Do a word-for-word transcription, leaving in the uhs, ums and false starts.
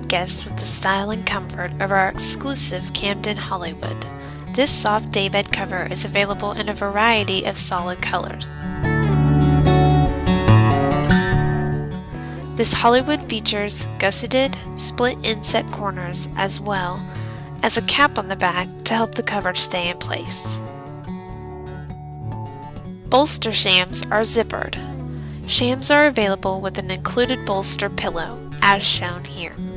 guests with the style and comfort of our exclusive Camden Hollywood. This soft daybed cover is available in a variety of solid colors. This Hollywood features gusseted, split inset corners as well as a cap on the back to help the cover stay in place. Bolster shams are zippered. Shams are available with an included bolster pillow, as shown here.